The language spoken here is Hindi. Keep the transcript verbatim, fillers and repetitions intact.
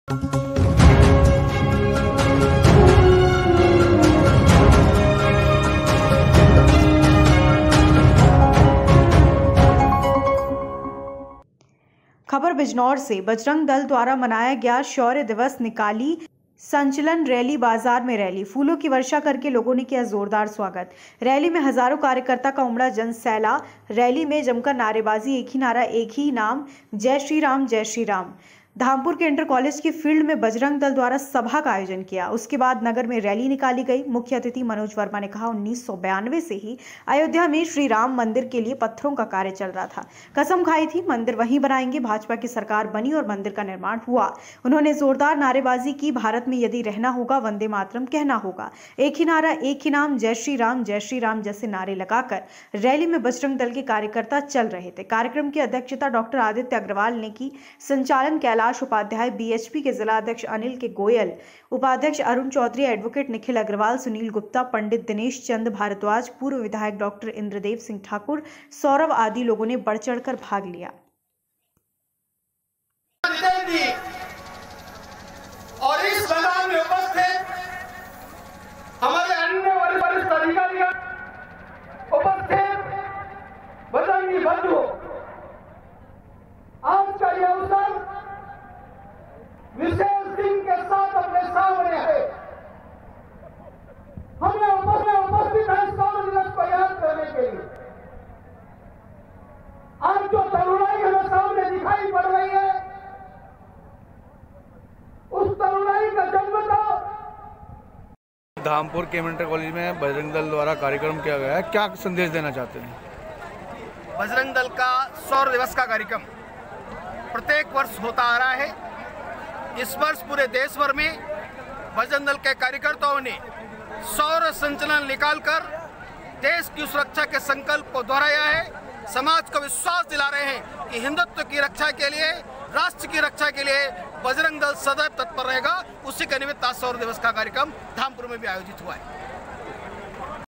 खबर बिजनौर से। बजरंग दल द्वारा मनाया गया शौर्य दिवस निकाली संचलन रैली। बाजार में रैली, फूलों की वर्षा करके लोगों ने किया जोरदार स्वागत। रैली में हजारों कार्यकर्ता का उमड़ा जन सैला। रैली में जमकर नारेबाजी, एक ही नारा एक ही नाम, जय श्री राम जय श्री राम। धामपुर के इंटर कॉलेज के फील्ड में बजरंग दल द्वारा सभा का आयोजन किया। उसके बाद नगर में रैली निकाली गई। मुख्य अतिथि मनोज वर्मा ने कहा, उन्नीस सौ बयानवे से ही अयोध्या में श्री राम मंदिर के लिए पत्थरों का कार्य चल रहा था। कसम खाई थी, मंदिर वहीं बनाएंगे। भाजपा की सरकार बनी और मंदिर का निर्माण हुआ। उन्होंने जोरदार नारेबाजी की, भारत में यदि रहना होगा वंदे मातरम कहना होगा। एक ही नारा एक ही नाम, जय श्री राम जय श्री राम जैसे नारे लगाकर रैली में बजरंग दल के कार्यकर्ता चल रहे थे। कार्यक्रम की अध्यक्षता डॉक्टर आदित्य अग्रवाल ने की। संचालन कैलाश उपाध्याय, बीएचपी के जिला अध्यक्ष अनिल के गोयल, उपाध्यक्ष अरुण चौधरी, एडवोकेट निखिल अग्रवाल, सुनील गुप्ता, पंडित दिनेश चंद भारद्वाज, पूर्व विधायक डॉक्टर इंद्रदेव सिंह ठाकुर, सौरभ आदि लोगों ने बढ़ चढ़कर भाग लिया। और इस मैदान में उपस्थित हमारे अन्य वरिष्ठ अधिकारी, उपस्थित बजरंगी बंधु, आज का यह अवसर विशेष दिन के साथ अपने सामने है। हमें उपस्थित है शौर्य दिवस को याद करने के लिए। आज जो तरुणाई हमें सामने दिखाई पड़ रही है, उस तरुणाई का जन्म तो धामपुर के इंटर कॉलेज में बजरंग दल द्वारा कार्यक्रम किया गया है। क्या संदेश देना चाहते हैं? बजरंग दल का शौर्य दिवस का कार्यक्रम प्रत्येक वर्ष होता आ रहा है। इस वर्ष पूरे देश भर में बजरंग दल के कार्यकर्ताओं ने शौर्य संचलन निकालकर देश की सुरक्षा के संकल्प को दोहराया है। समाज को विश्वास दिला रहे हैं कि हिंदुत्व की रक्षा के लिए, राष्ट्र की रक्षा के लिए बजरंग दल सदैव तत्पर रहेगा। उसी के निमित्त आज शौर्य दिवस का कार्यक्रम धामपुर में भी आयोजित हुआ है।